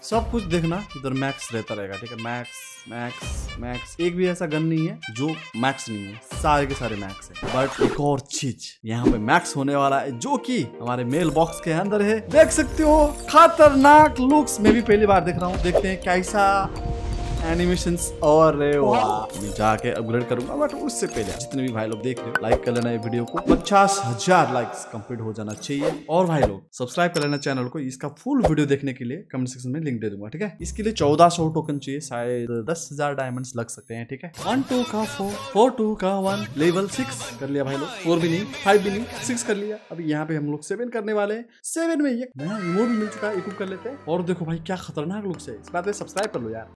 सब कुछ देखना इधर मैक्स रहता रहेगा, ठीक है। मैक्स मैक्स मैक्स, एक भी ऐसा गन नहीं है जो मैक्स नहीं है, सारे के सारे मैक्स है। बट एक और चीज यहाँ पे मैक्स होने वाला है जो कि हमारे मेल बॉक्स के अंदर है, देख सकते हो। खतरनाक लुक्स, मैं भी पहली बार देख रहा हूँ, देखते हैं कैसा एनिमेशंस। और मैं जाके अपग्रेड करूंगा, बट उससे पहले जितने भी भाई लोग देख रहे हो लाइक कर लेना ये वीडियो को। 50,000 लाइक्स कंप्लीट हो जाना चाहिए। और भाई लोग सब्सक्राइब कर लेना चैनल को। इसका फुल वीडियो देखने के लिए कमेंट सेक्शन में लिंक दे दूंगा, ठीक है। इसके लिए 1400 टोकन चाहिए, शायद 10,000 डायमंड्स लग सकते हैं, ठीक है। 1 2 का 4 4 2 का 1 लेवल 6 कर लिया भाई लोग। 4 भी नहीं, 5 भी नहीं, 6 कर लिया। अभी यहाँ पे हम लोग 7 करने वाले हैं। 7 में ये नया इमो भी मिल चुका है, इक्विप कर लेते हैं। और देखो भाई क्या खतरनाक लुक है। इस बात पे सब्सक्राइब कर लो यार।